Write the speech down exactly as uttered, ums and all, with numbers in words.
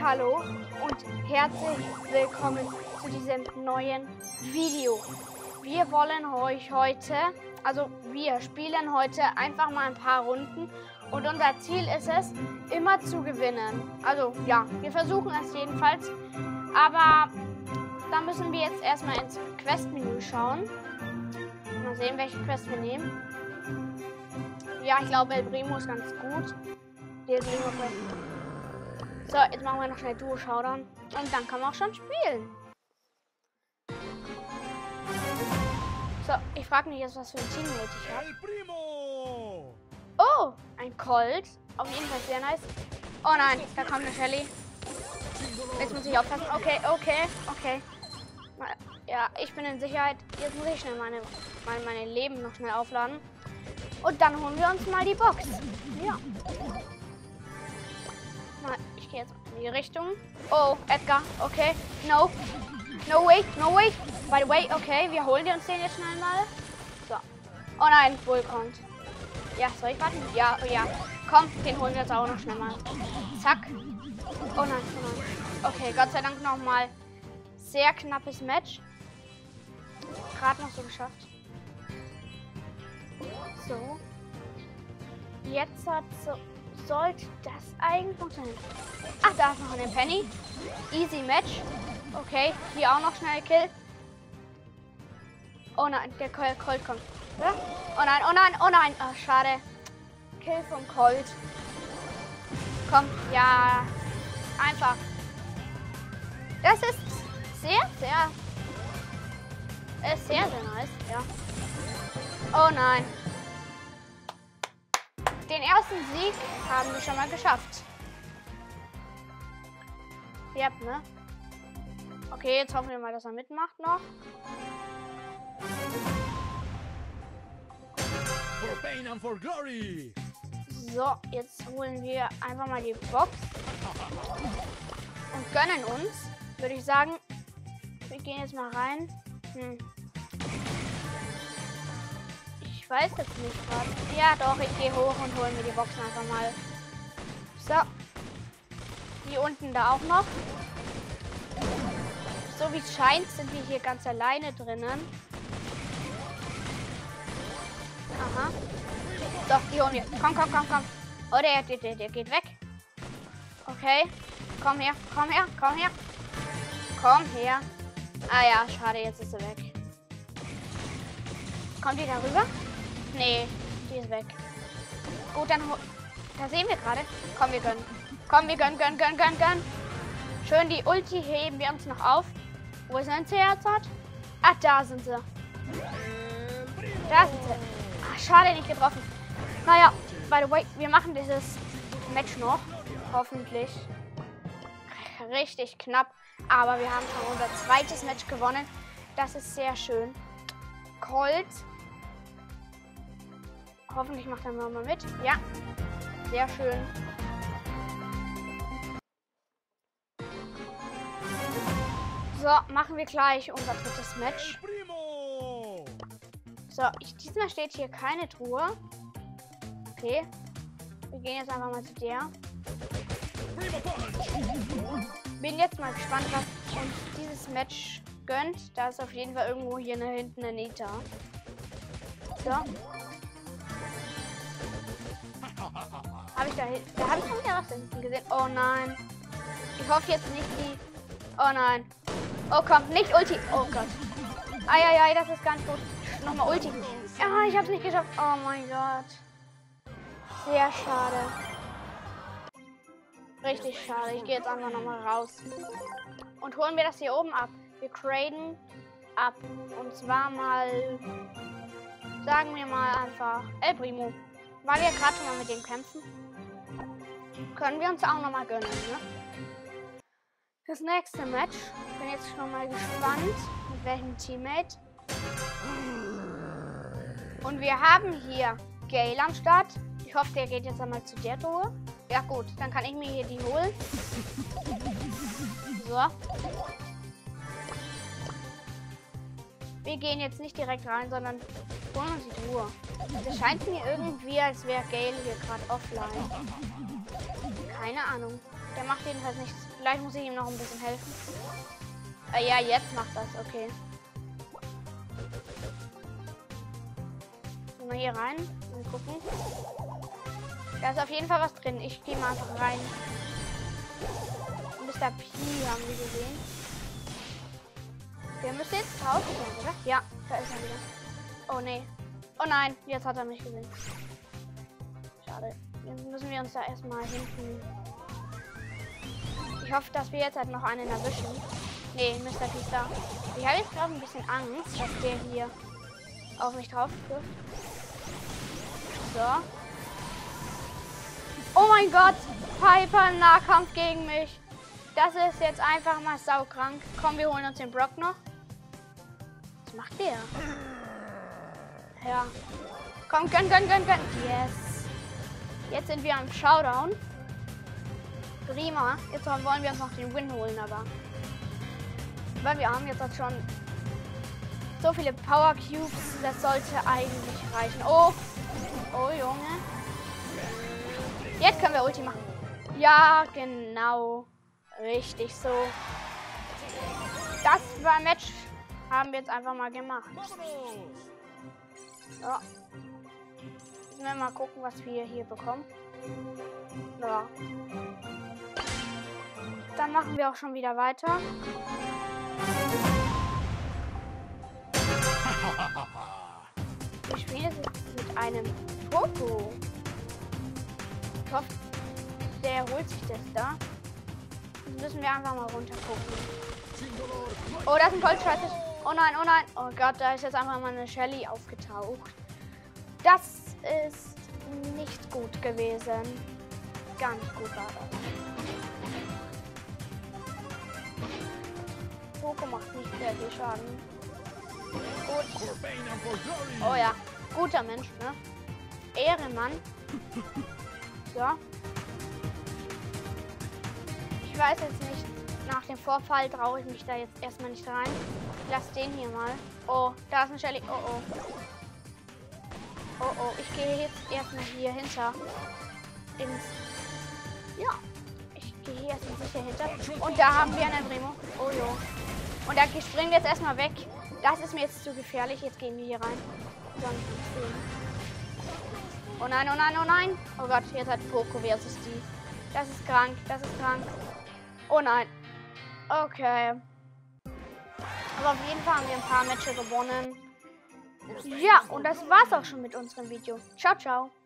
Hallo und herzlich willkommen zu diesem neuen Video. Wir wollen euch heute, also wir spielen heute einfach mal ein paar Runden und unser Ziel ist es, immer zu gewinnen. Also ja, wir versuchen es jedenfalls, aber da müssen wir jetzt erstmal ins Quest-Menü schauen. Mal sehen, welche Quest wir nehmen. Ja, ich glaube, El Primo ist ganz gut. Der Primo-Quest. So, jetzt machen wir noch schnell Duo-Showdown. Und dann kann man auch schon spielen. So, ich frage mich jetzt, was für ein Teammate ich habe. Oh, ein Colt. Auf jeden Fall sehr nice. Oh nein, da kommt eine Shelly. Jetzt muss ich aufpassen. Okay, okay, okay. Ja, ich bin in Sicherheit. Jetzt muss ich schnell meine, meine, meine Leben noch schnell aufladen. Und dann holen wir uns mal die Box. Ja. Mal, ich gehe jetzt in die Richtung. Oh, Edgar. Okay. No. No way. No way. By the way, okay. Wir holen uns den jetzt schnell mal. So. Oh nein, Bull kommt. Ja, soll ich warten? Ja, oh ja. Komm, den holen wir jetzt auch noch schnell mal. Zack. Oh nein, oh nein. Okay, Gott sei Dank nochmal. Sehr knappes Match. Gerade noch so geschafft. So. Jetzt hat so, sollte das eigentlich funktionieren. Ach, da ist noch eine Penny. Easy Match. Okay, hier auch noch schnell Kill. Oh nein, der Colt kommt. Ja? Oh nein, oh nein, oh nein. Oh, schade. Kill vom Colt. Komm, ja. Einfach. Das ist sehr, sehr. Ist sehr, sehr nice, ja. Oh nein. Den ersten Sieg haben wir schon mal geschafft. Ja, ne? Okay, jetzt hoffen wir mal, dass er mitmacht noch. For pain and for glory. So, jetzt holen wir einfach mal die Box. Und gönnen uns, würde ich sagen. Wir gehen jetzt mal rein. Hm. Ich weiß jetzt nicht was. Ja, doch, ich gehe hoch und hole mir die Boxen einfach mal. So. Hier unten da auch noch. So wie es scheint, sind wir hier ganz alleine drinnen. Aha. So, die holen wir. Komm, komm, komm, komm. Oh, der, der, der, der geht weg. Okay. Komm her, komm her, komm her. Komm her. Ah ja, schade, jetzt ist sie weg. Kommt die da rüber? Nee, die ist weg. Gut, dann da sehen wir gerade. Komm, wir gönnen. Komm, wir gönnen, gönnen, gönnen, gönnen, gönnen. Schön, die Ulti heben wir uns noch auf. Wo sind sie jetzt? Ah, da sind sie. Da sind sie. Ach, schade, nicht getroffen. Naja, by the way, wir machen dieses Match noch. Hoffentlich. Richtig knapp. Aber wir haben schon unser zweites Match gewonnen. Das ist sehr schön. Colt. Hoffentlich macht er mal mit. Ja. Sehr schön. So, machen wir gleich unser drittes Match. So, ich, diesmal steht hier keine Truhe. Okay. Wir gehen jetzt einfach mal zu der. Bin jetzt mal gespannt, was uns dieses Match gönnt. Da ist auf jeden Fall irgendwo hier eine, hinten eine Nita. So. Habe ich da hinten. Da habe ich schon wieder was hinten gesehen. Oh nein. Ich hoffe jetzt nicht die. Oh nein. Oh komm, nicht Ulti. Oh Gott. Eieiei, das ist ganz gut. Nochmal Ulti. Ja, ich habe es nicht geschafft. Oh mein Gott. Sehr schade. Richtig schade. Ich gehe jetzt einfach nochmal raus. Und holen wir das hier oben ab. Wir traden ab. Und zwar mal, sagen wir mal einfach, El Primo. Weil wir gerade schon mal mit dem kämpfen. Können wir uns auch nochmal gönnen, ne? Das nächste Match. Bin jetzt schon mal gespannt, mit welchem Teammate. Und wir haben hier Gale am Start. Ich hoffe, der geht jetzt einmal zu der Truhe. Ja gut, dann kann ich mir hier die holen. So. Wir gehen jetzt nicht direkt rein, sondern holen uns die Truhe. Es scheint mir irgendwie, als wäre Gale hier gerade offline. Keine Ahnung. Der macht jedenfalls nichts Vielleicht muss ich ihm noch ein bisschen helfen. Äh, ja, jetzt macht das, okay. Mal hier rein und gucken. Da ist auf jeden Fall was drin. Ich gehe mal einfach rein. Mister P haben wir gesehen. Der müsste jetzt draußen sein, oder? Ja, da ist er wieder. Oh nee. Oh nein, jetzt hat er mich gesehen. Schade. Jetzt müssen wir uns da erstmal hinten. Ich hoffe, dass wir jetzt halt noch einen erwischen. Nee, Mister P ist da. Ich habe jetzt gerade ein bisschen Angst, dass der hier auf mich drauf trifft. So. Oh mein Gott! Piper im Nahkampf gegen mich. Das ist jetzt einfach mal saukrank. Komm, wir holen uns den Brock noch. Was macht der? Ja. Komm, gönn, gönn, gönn, gönn. Yes. Jetzt sind wir am Showdown. Prima. Jetzt wollen wir uns noch den Win holen, aber. Weil wir haben jetzt auch schon so viele Power Cubes. Das sollte eigentlich reichen. Oh. Oh, Junge. Jetzt können wir Ulti machen. Ja, genau. Richtig so. Das war Match. Haben wir jetzt einfach mal gemacht. So. Müssen wir mal gucken, was wir hier bekommen. Ja. Dann machen wir auch schon wieder weiter. Wir spielen jetzt mit einem Poco. Ich hoffe, der holt sich das da. Jetzt müssen wir einfach mal runter gucken. Oh, da ist ein Goldscheiß. Oh nein, oh nein. Oh Gott, da ist jetzt einfach mal eine Shelly aufgetaucht. Das ist nicht gut gewesen. Gar nicht gut war das. Poco macht nicht sehr viel Schaden. Gut. Oh ja, guter Mensch, ne? Ehrenmann. So. Ich weiß jetzt nicht, nach dem Vorfall traue ich mich da jetzt erstmal nicht rein. Ich lasse den hier mal. Oh, da ist eine Shelly. Oh, oh. Oh, oh. Ich gehe jetzt erstmal hier hinter. Ins. Ja. Ich gehe hier erstmal sicher hinter. Und da haben wir einen Primo. Oh, jo. Und da springen wir jetzt erstmal weg. Das ist mir jetzt zu gefährlich. Jetzt gehen wir hier rein. Oh nein, oh nein, oh nein. Oh Gott, jetzt hat Poco versus die. Das ist krank, das ist krank. Oh nein. Okay. Aber auf jeden Fall haben wir ein paar Matches gewonnen. Ja, und das war's auch schon mit unserem Video. Ciao, ciao.